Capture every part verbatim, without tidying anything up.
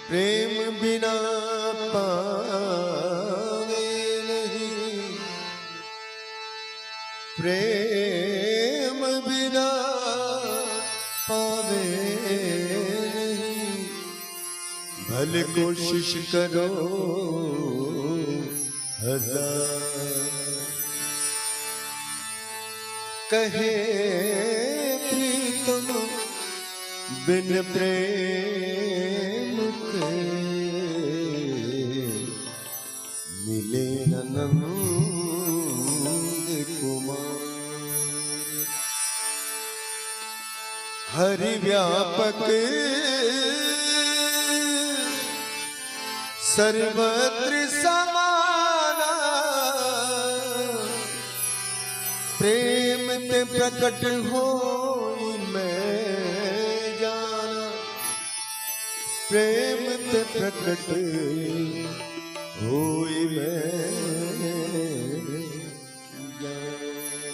प्रेम बिना पावे नहीं, प्रेम बिना पावे नहीं। भले कोशिश करो हजार, कहे प्रीतम बिन प्रेम के मिले नंद कुमार। हरि व्यापक सर्वत्र समाना, प्रेम ते प्रकट होई मैं जाना, प्रेम ते प्रकट होई मैं जाना।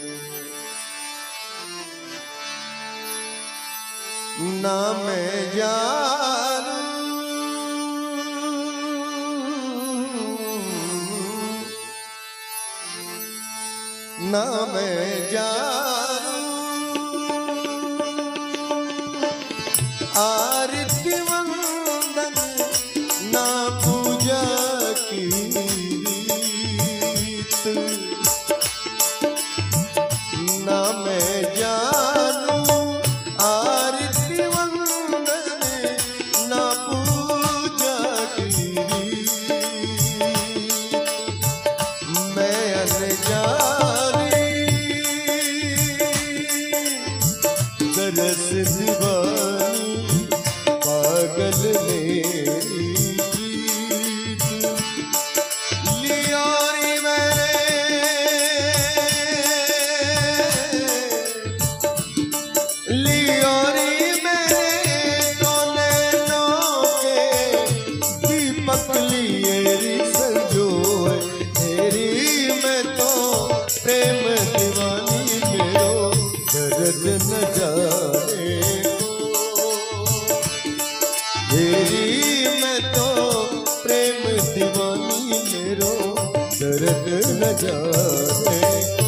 ना मैं जानू ना मैं जानू आरती वंदन, ना पूजा की रीत, ना मैं जानू आरती वंदन, ना पूजा की रीत। मैं अनजान रस दीवानी पागल मेरी प्रीत, लिया रे मैंने लिया रे मैंने तो नैनों के दीपक लिए री संजोए तेरी। मैं तो प्रेम दीवानी मेरो दर्द न जाने तेरी। मैं तो प्रेम दीवानी मेरो दर्द न जाने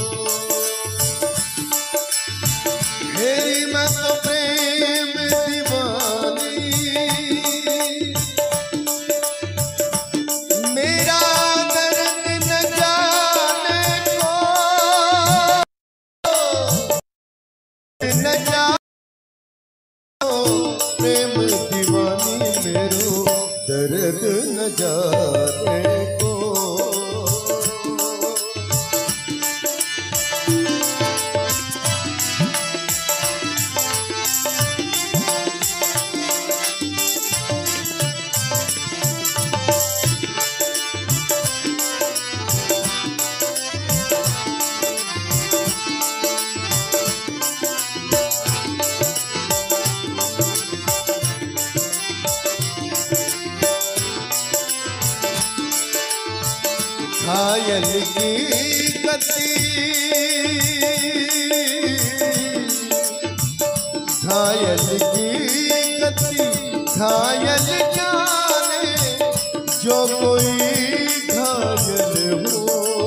तेरी। मैं तो प्रेम दीवानी मेरा दर्द न जाने को न जानो, प्रेम दीवानी मेरो दर्द न जाने को। घायल की गति घायल की गति घायल जाने, जो कोई घायल हो।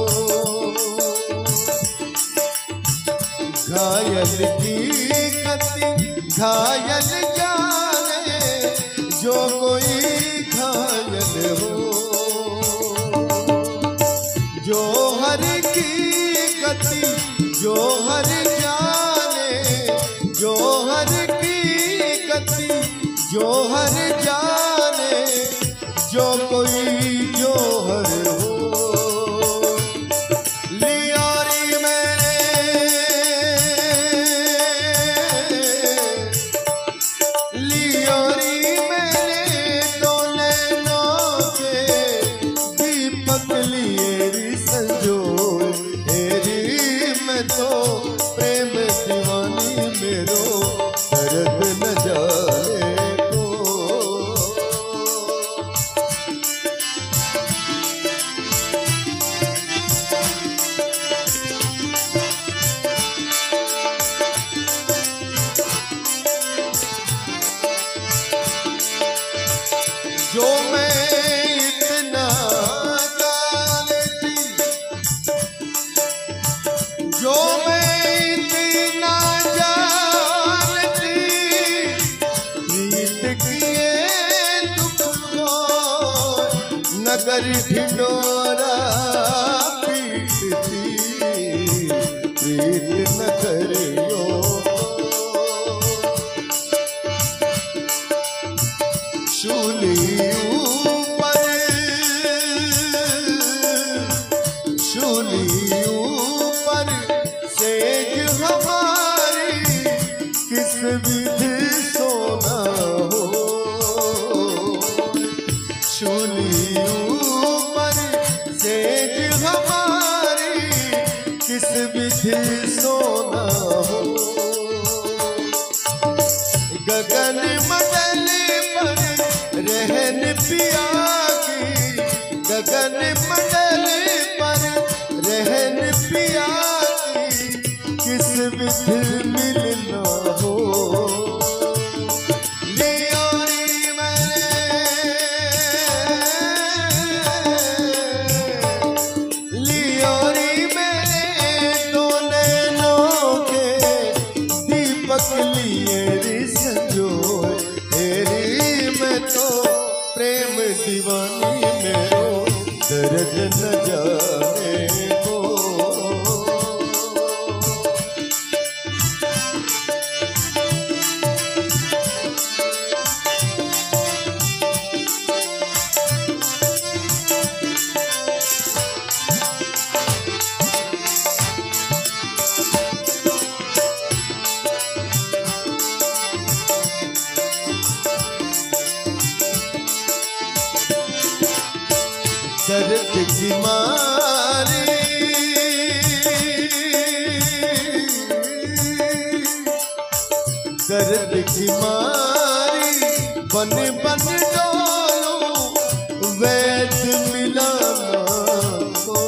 घायल की गति घायल जाने, जो कोई घायल हो। जो हर की गति जो हर जाने, जो हर की गति जो हर जाने, जो कोई जो हर हो। लिया रे मैंने लिया रे मैंने तो नैनों के दीपक लिए संजोए तेरी। मैं तो प्रेम दीवानी मेरो दर्द न जाने को। जो मैं इतना जानती, जो मैं इतना जानती, प्रीत किए दुख को नगर ढिंडोरा पीटती, प्रीत न करियो शूली ऊपर, शूली ऊपर सेज हमारी किस विधि सोना हो, शूली ऊपर सेज हमारी किस विधि सोना हो, गगन मंडल पर रहन पिया की, गगन मंडल पर रहन पिया की किस विधि मिलना हो, लियोरी मैंने, लियोरी मैंने दो नैनों के दीपक लिए संजोए, मैं तो प्रेम दीवानी मेरो दर्द न जाने को, दर्द की मारी, दर्द की मारी बन बन डोलो वैद मिलाना को,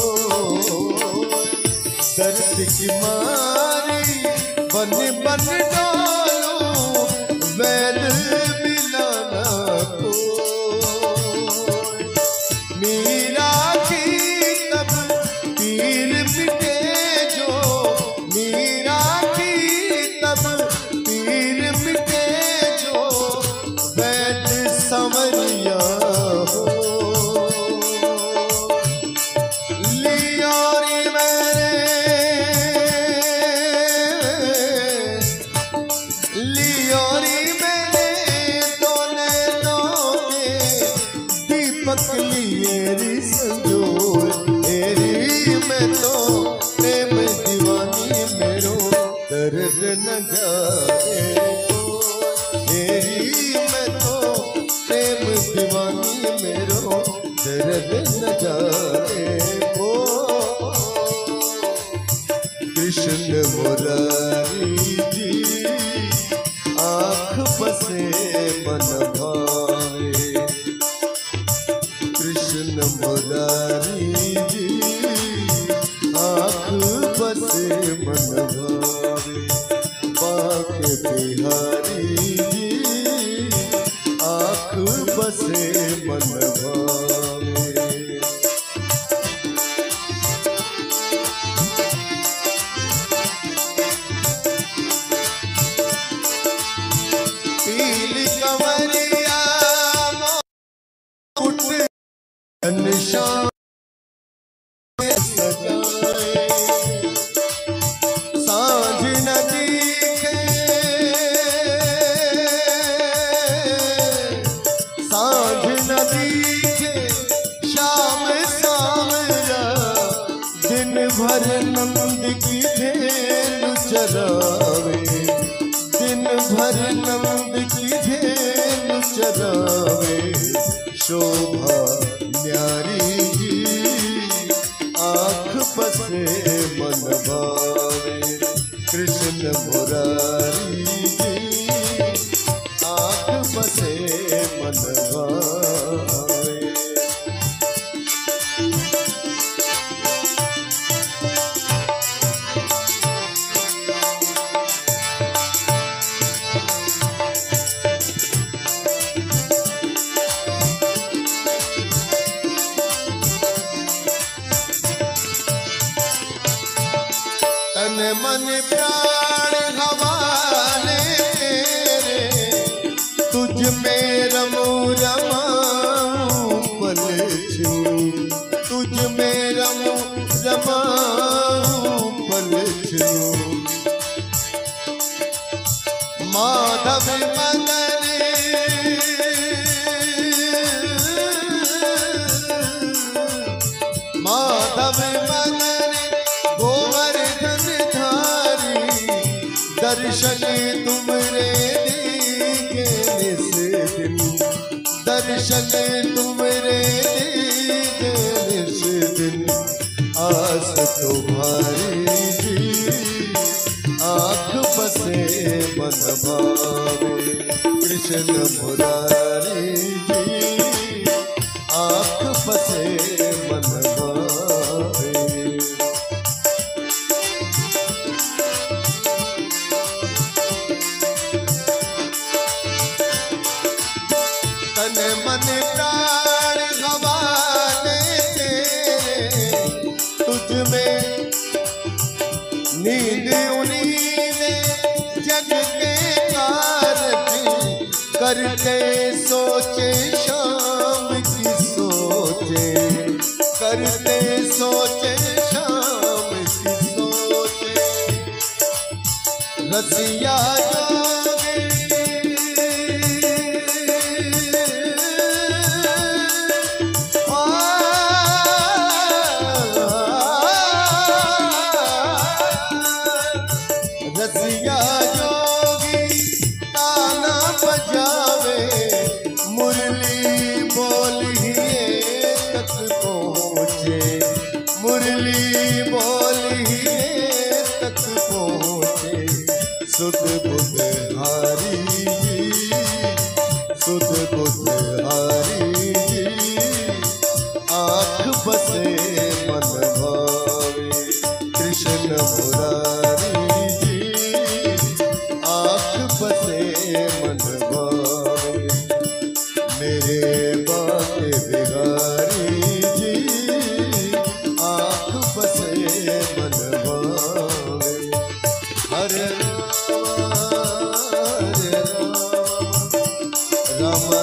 दर्द की मारी बन बन डोलो वैद मिलाना को, मीरा की तब पीर मिटे जो, मीरा की तब पीर मिटे जो वैद संवरिया हो, लियोरी मैंने, लियोरी मैंने दो नैनों के दीपक लिए संजोए, मैं तो प्रेम दीवानी मेरो दर्द न जाए को, मैं तो प्रेम दीवानी मेरो दर्द न जाए को, कृष्ण मुरारी जी आँख बसे मन भावे, कृष्ण मुरारी जी आँख बसे मन भावे, बांके बिहारी जी आँख बसे मन भावे, पीली कंवरिया मुकुट घनश्याम सजाए, सांझ न दिखे, सांझ न दिखे शाम सामरा, दिन भर नंद की धेनु चरावे, दिन भर नंद की धेनु चरावे, शोभा न्यारी जी आँख बसे मन भावे, कृष्ण मुरारी जी आँख बसे मन भावे, तुझ में रमू रमाऊं पल छू, तुझ में रमू रमाऊं पल छू। माधव मदन माधव मदन गोवर्धन धारी, दर्शन तुमरे दीके निस दिन, दर्शन तुमरे दीके निस दिन। आस तुम्हारी जी आँख बसे मन भावे, कृष्ण मुरारी जी आँख बसे मन भावे। तन मन प्राण हवाले तेरे, तुझ में नींद उन्हीं ने जग के कारज, करते सोचे शाम की सोचे, करते सोचे शाम की सोचे। रसिया जोगी रसिया जोगी ताना बजावे, मुरली बोलिए तक पहुँचे, मुरली बोलिए तक पहुँचे। सुध बुध हारी जी, सुध बुध हारी जी आँख बसे मन भावे, कृष्ण मुरारी जी आँख बसे मन भावे। मेरे बाके बिहारी जी आँख बसे मन भावे। हरे राम हरे राम राम